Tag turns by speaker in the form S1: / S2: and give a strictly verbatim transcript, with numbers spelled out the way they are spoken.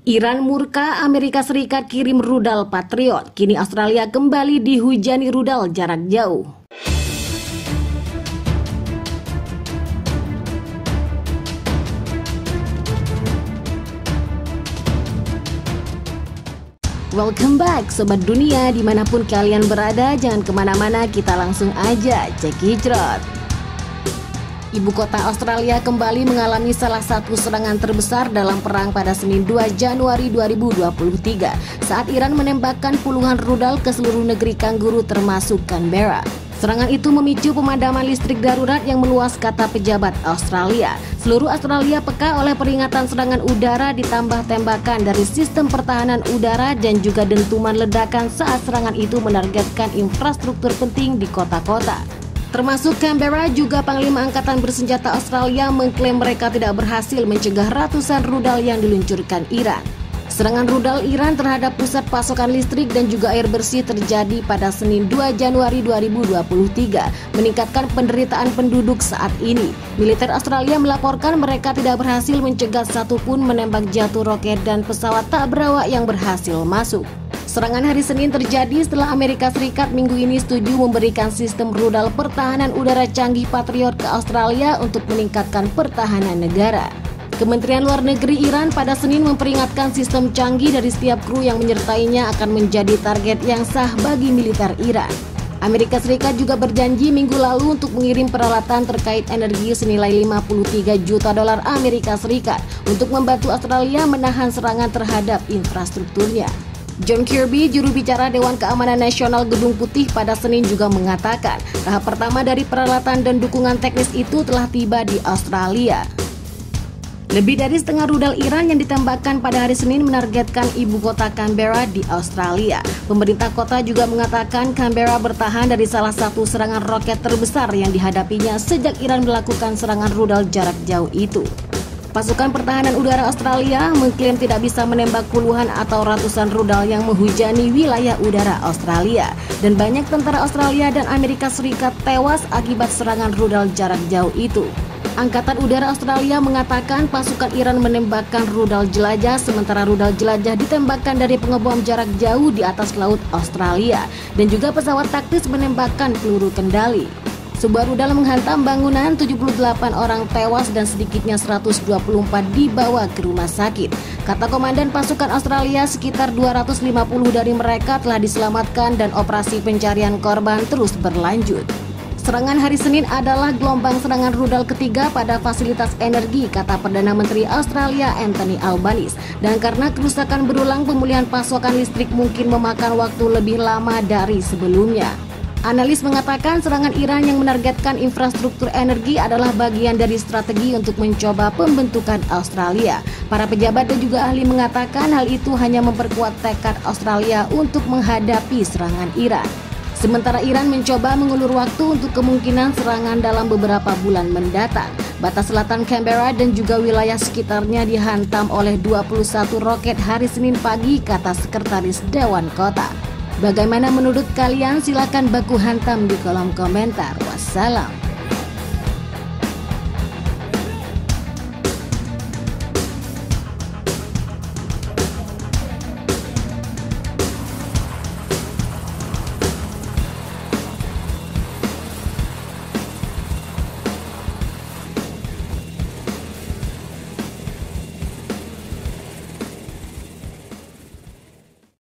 S1: Iran murka, Amerika Serikat kirim rudal Patriot. Kini Australia kembali dihujani rudal jarak jauh. Welcome back Sobat Dunia, dimanapun kalian berada, jangan kemana-mana, kita langsung aja cek hijrot. Ibu kota Australia kembali mengalami salah satu serangan terbesar dalam perang pada Senin dua Januari dua ribu dua puluh tiga saat Iran menembakkan puluhan rudal ke seluruh negeri kanguru termasuk Canberra. Serangan itu memicu pemadaman listrik darurat yang meluas, kata pejabat Australia. Seluruh Australia peka oleh peringatan serangan udara ditambah tembakan dari sistem pertahanan udara dan juga dentuman ledakan saat serangan itu menargetkan infrastruktur penting di kota-kota. Termasuk Canberra. Juga Panglima Angkatan Bersenjata Australia mengklaim mereka tidak berhasil mencegah ratusan rudal yang diluncurkan Iran. Serangan rudal Iran terhadap pusat pasokan listrik dan juga air bersih terjadi pada Senin dua Januari dua ribu dua puluh tiga, meningkatkan penderitaan penduduk saat ini. Militer Australia melaporkan mereka tidak berhasil mencegah satupun menembak jatuh roket dan pesawat tak berawak yang berhasil masuk. Serangan hari Senin terjadi setelah Amerika Serikat minggu ini setuju memberikan sistem rudal pertahanan udara canggih Patriot ke Australia untuk meningkatkan pertahanan negara. Kementerian Luar Negeri Iran pada Senin memperingatkan sistem canggih dari setiap kru yang menyertainya akan menjadi target yang sah bagi militer Iran. Amerika Serikat juga berjanji minggu lalu untuk mengirim peralatan terkait energi senilai lima puluh tiga juta dolar Amerika Serikat untuk membantu Australia menahan serangan terhadap infrastrukturnya. John Kirby, juru bicara Dewan Keamanan Nasional Gedung Putih, pada Senin juga mengatakan tahap pertama dari peralatan dan dukungan teknis itu telah tiba di Australia. Lebih dari setengah rudal Iran yang ditembakkan pada hari Senin menargetkan ibu kota Canberra di Australia. Pemerintah kota juga mengatakan Canberra bertahan dari salah satu serangan roket terbesar yang dihadapinya sejak Iran melakukan serangan rudal jarak jauh itu. Pasukan Pertahanan Udara Australia mengklaim tidak bisa menembak puluhan atau ratusan rudal yang menghujani wilayah udara Australia. Dan banyak tentara Australia dan Amerika Serikat tewas akibat serangan rudal jarak jauh itu. Angkatan Udara Australia mengatakan pasukan Iran menembakkan rudal jelajah, sementara rudal jelajah ditembakkan dari pengebom jarak jauh di atas laut Australia. Dan juga pesawat taktis menembakkan peluru kendali. Sebuah rudal menghantam bangunan, tujuh puluh delapan orang tewas dan sedikitnya seratus dua puluh empat dibawa ke rumah sakit. Kata Komandan Pasukan Australia, sekitar dua ratus lima puluh dari mereka telah diselamatkan dan operasi pencarian korban terus berlanjut. Serangan hari Senin adalah gelombang serangan rudal ketiga pada fasilitas energi, kata Perdana Menteri Australia Anthony Albanese. Dan karena kerusakan berulang, pemulihan pasokan listrik mungkin memakan waktu lebih lama dari sebelumnya. Analis mengatakan serangan Iran yang menargetkan infrastruktur energi adalah bagian dari strategi untuk mencoba pembentukan Australia. Para pejabat dan juga ahli mengatakan hal itu hanya memperkuat tekad Australia untuk menghadapi serangan Iran. Sementara Iran mencoba mengulur waktu untuk kemungkinan serangan dalam beberapa bulan mendatang. Batas selatan Canberra dan juga wilayah sekitarnya dihantam oleh dua puluh satu roket hari Senin pagi, kata Sekretaris Dewan Kota. Bagaimana menurut kalian? Silakan baku hantam di kolom komentar. Wassalam.